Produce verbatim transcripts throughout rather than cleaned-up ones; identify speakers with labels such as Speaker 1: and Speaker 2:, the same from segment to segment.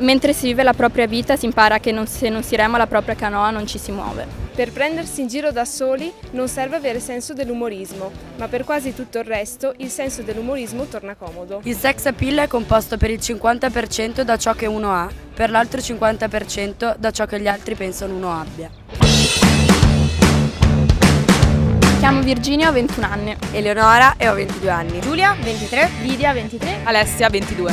Speaker 1: Mentre si vive la propria vita si impara che non, se non si rema la propria canoa non ci si muove.
Speaker 2: Per prendersi in giro da soli non serve avere senso dell'umorismo, ma per quasi tutto il resto il senso dell'umorismo torna comodo.
Speaker 3: Il sex appeal è composto per il cinquanta per cento da ciò che uno ha, per l'altro cinquanta per cento da ciò che gli altri pensano uno abbia.
Speaker 1: Mi chiamo Virginia, ho ventuno anni.
Speaker 4: Eleonora e ho ventidue anni.
Speaker 5: Giulia, ventitré.
Speaker 1: Lidia, ventitré.
Speaker 6: Alessia, ventidue.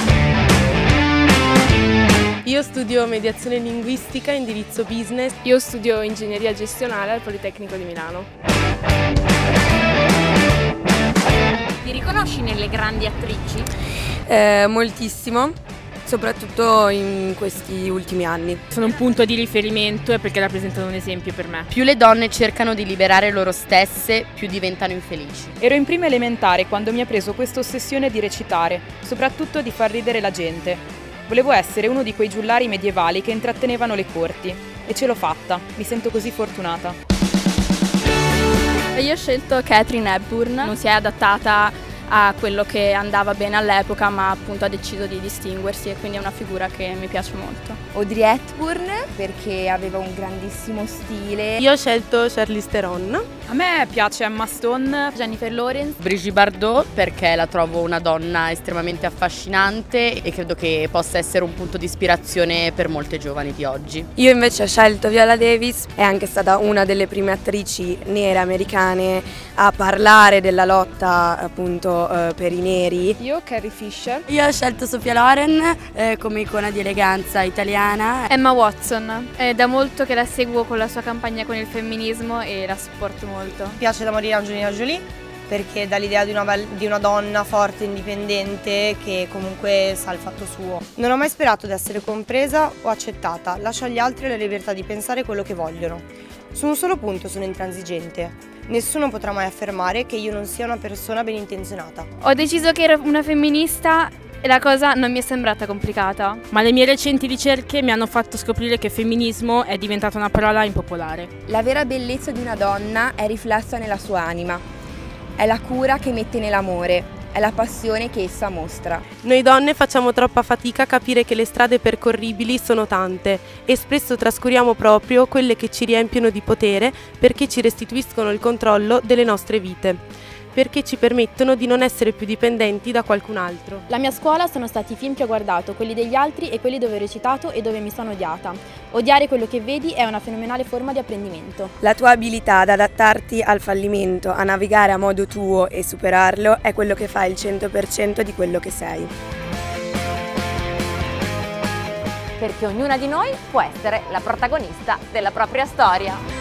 Speaker 7: Io studio mediazione linguistica, indirizzo business.
Speaker 2: Io studio ingegneria gestionale al Politecnico di Milano.
Speaker 5: Ti riconosci nelle grandi attrici?
Speaker 4: Eh, moltissimo, soprattutto in questi ultimi anni.
Speaker 6: Sono un punto di riferimento e perché rappresentano un esempio per me.
Speaker 3: Più le donne cercano di liberare loro stesse, più diventano infelici.
Speaker 8: Ero in prima elementare quando mi ha preso questa ossessione di recitare, soprattutto di far ridere la gente. Volevo essere uno di quei giullari medievali che intrattenevano le corti e ce l'ho fatta, mi sento così fortunata.
Speaker 1: Io ho scelto Katharine Hepburn, non si è adattata a quello che andava bene all'epoca, ma appunto ha deciso di distinguersi e quindi è una figura che mi piace molto.
Speaker 4: Audrey Hepburn perché aveva un grandissimo stile.
Speaker 7: Io ho scelto Charlize Theron.
Speaker 8: A me piace Emma Stone,
Speaker 1: Jennifer Lawrence,
Speaker 3: Brigitte Bardot perché la trovo una donna estremamente affascinante e credo che possa essere un punto di ispirazione per molte giovani di oggi.
Speaker 4: Io invece ho scelto Viola Davis, è anche stata una delle prime attrici nere americane a parlare della lotta appunto eh, per i neri.
Speaker 2: Io Carrie Fisher.
Speaker 3: Io ho scelto Sophia Loren eh, come icona di eleganza italiana.
Speaker 1: Emma Watson, è da molto che la seguo con la sua campagna con il femminismo e la supporto molto.
Speaker 5: Mi piace da morire Angelina Jolie perché dà l'idea di una, di una donna forte, indipendente, che comunque sa il fatto suo. Non ho mai sperato di essere compresa o accettata, lascio agli altri la libertà di pensare quello che vogliono. Su un solo punto sono intransigente. Nessuno potrà mai affermare che io non sia una persona ben intenzionata.
Speaker 1: Ho deciso che ero una femminista e la cosa non mi è sembrata complicata.
Speaker 6: Ma le mie recenti ricerche mi hanno fatto scoprire che femminismo è diventata una parola impopolare.
Speaker 4: La vera bellezza di una donna è riflessa nella sua anima, è la cura che mette nell'amore, è la passione che essa mostra.
Speaker 7: Noi donne facciamo troppa fatica a capire che le strade percorribili sono tante e spesso trascuriamo proprio quelle che ci riempiono di potere perché ci restituiscono il controllo delle nostre vite, perché ci permettono di non essere più dipendenti da qualcun altro.
Speaker 1: La mia scuola sono stati i film che ho guardato, quelli degli altri e quelli dove ho recitato e dove mi sono odiata. Odiare quello che vedi è una fenomenale forma di apprendimento.
Speaker 4: La tua abilità ad adattarti al fallimento, a navigare a modo tuo e superarlo è quello che fa il cento per cento di quello che sei.
Speaker 5: Perché ognuna di noi può essere la protagonista della propria storia.